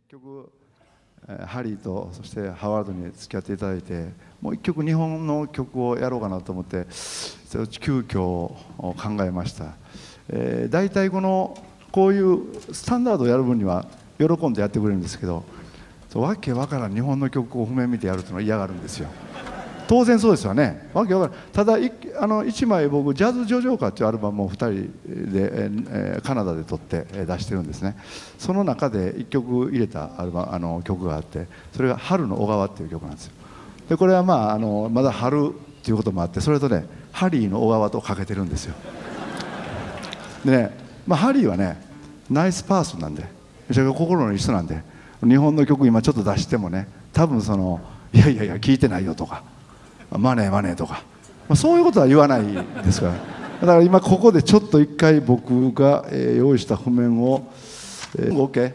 曲ハリーとそしてハワードに付き合っていただいて、もう一曲日本の曲をやろうかなと思って急遽考えました。大体こういうスタンダードをやる分には喜んでやってくれるんですけど、わけわからん日本の曲を譜面見てやるというのは嫌がるんですよ。当然そうですよね。わけわからん。ただ1枚僕ジャズ・ジョジョーカーっていうアルバムを2人で、カナダで撮って出してるんですね。その中で1曲入れた曲があって、それが「春の小川」っていう曲なんですよ。でこれはまだ春っていうこともあって、それとねハリーの小川とかけてるんですよ。でね、ハリーはねナイスパーソンなんで、それが心のいい人なんで、日本の曲今ちょっと出してもね、多分いやいやいや聞いてないよとか、マネーマネーとか、そういうことは言わないですから。だから今ここでちょっと一回僕が用意した譜面を OK？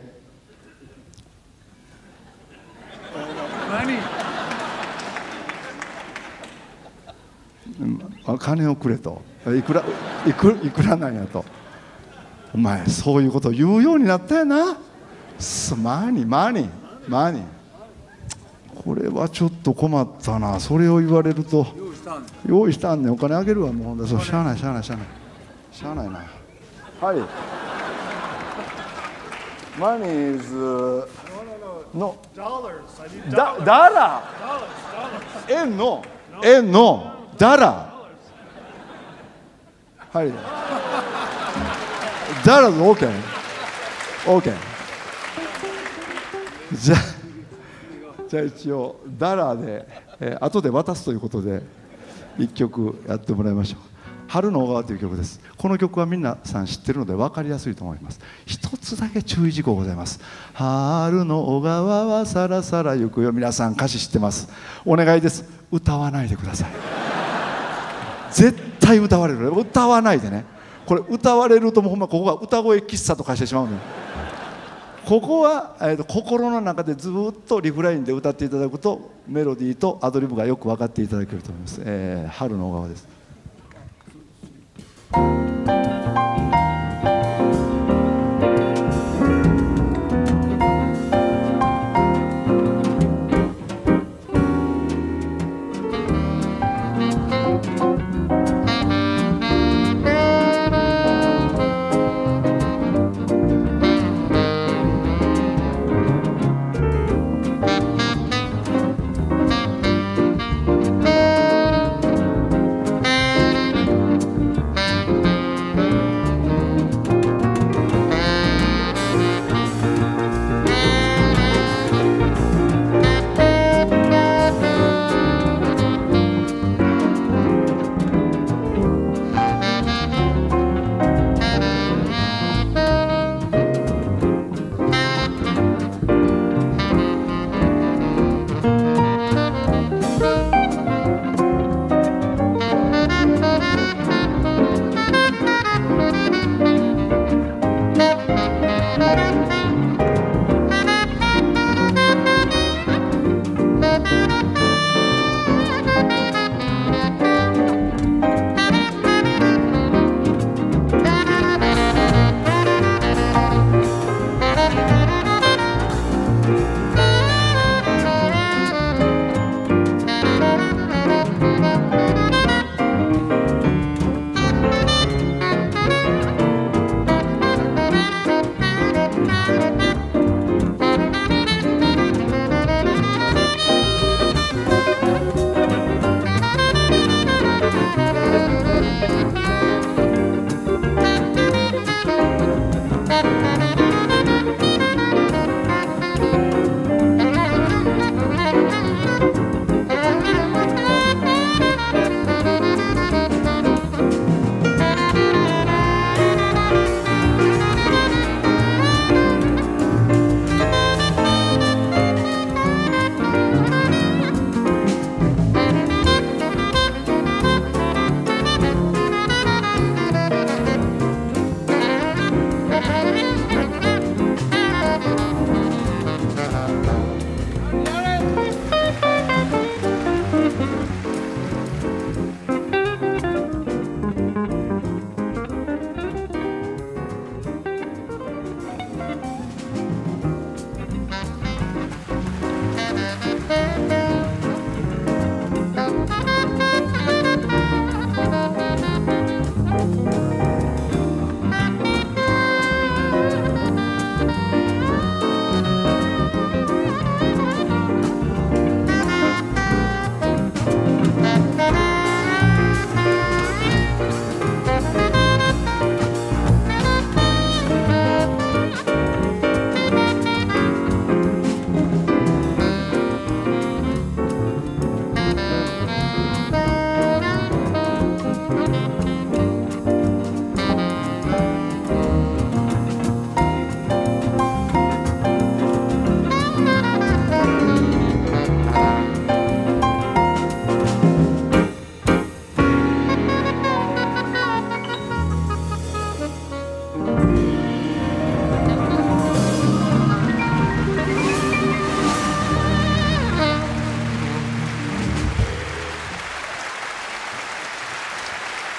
金をくれと、いくらなんやと、お前そういうことを言うようになったやな。マニーこれはちょっと困ったな。それを言われると用意したんねん、お金あげるわ。もうそうしゃあないな。はい、マニーズのダラ円のダラ、はい、ダラの OK じゃあ一応ダラで、後で渡すということで1曲やってもらいましょう。春の小川という曲です。この曲は皆さん知ってるので分かりやすいと思います。一つだけ注意事項ございます。春の小川はさらさら行くよ。皆さん歌詞知ってます。お願いです。歌わないでください。絶対歌われる。歌わないでね。これ歌われるともうほんまここが歌声喫茶と化してしまうのよ。ここは、心の中でずっとリフラインで歌っていただくとメロディーとアドリブがよく分かっていただけると思います。春の小川です。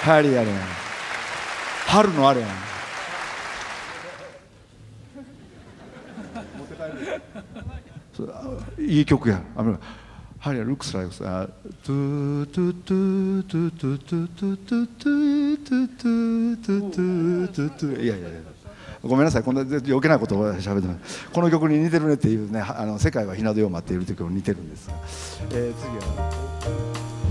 ハリーあれやん、春のあれやん。いい曲や。ハリールックスライクストゥトゥトゥトゥトゥトゥトゥトゥトゥトゥトゥトゥトゥトゥトゥ、いやいやいや、ごめんなさい、こんな余計なことを喋ってます。この曲に似てるねっていうね、世界は日の出を待っているという曲に似てるんです。次は